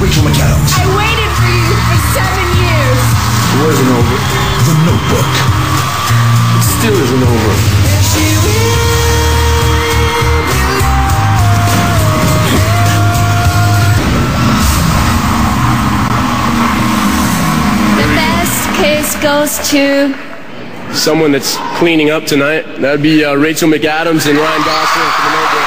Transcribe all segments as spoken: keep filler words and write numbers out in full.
Rachel McAdams. I waited for you for seven years. It wasn't over. The Notebook. It still isn't over. The best kiss goes to someone that's cleaning up tonight. That'd be uh, Rachel McAdams and Ryan Gosling for The Notebook.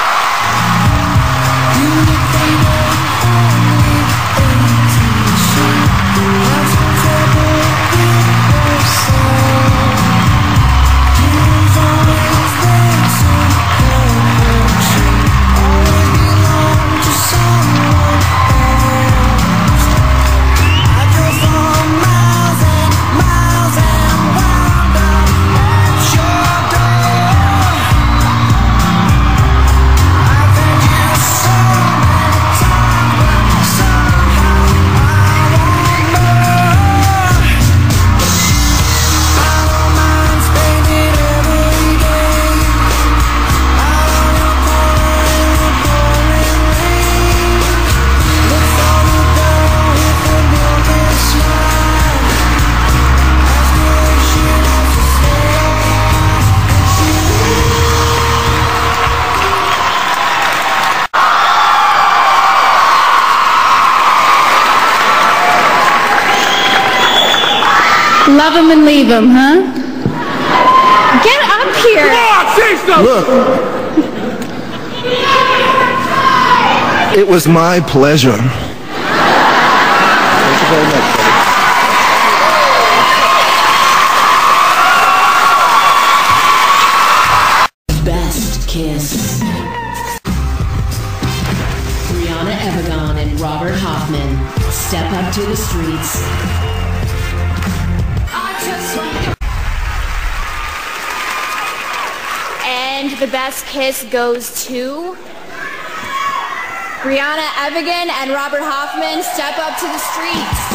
love him and leave him, huh? Get up here. Come on, say something. Look. It was my pleasure. Thank you very much. Best Kiss. Briana Evigans and Robert Hoffman step up to the streets. And the best kiss goes to Briana Evigans and Robert Hoffman. Step up to the streets.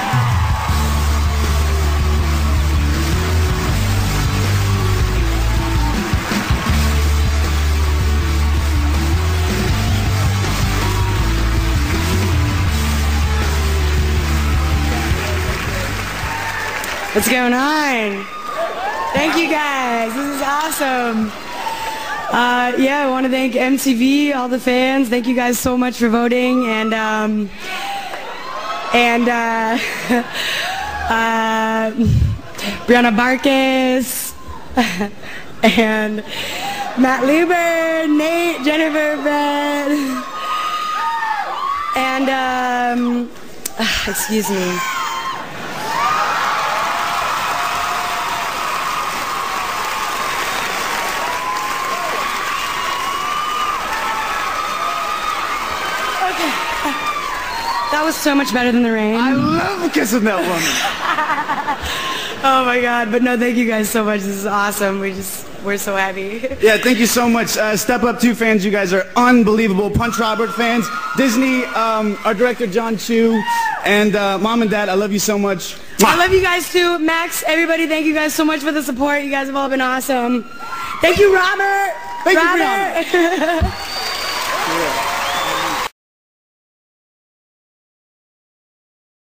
What's going on? Thank you guys. This is awesome. Uh, yeah, I want to thank M T V, all the fans. Thank you guys so much for voting. And um, and uh, uh, Brianna Barkis and Matt Lieber, Nate, Jennifer, Brett, and um, excuse me. That was so much better than the rain. I love kissing that woman. Oh my God! But no, thank you guys so much. This is awesome. We just we're so happy. Yeah, thank you so much. Uh, Step Up two fans, you guys are unbelievable. Punchrobert fans, Disney, um, our director John Chu, and uh, Mom and Dad, I love you so much. I love you guys too, Max. Everybody, thank you guys so much for the support. You guys have all been awesome. Thank you, Robert. Thank Robert. you, Brianna. Yeah.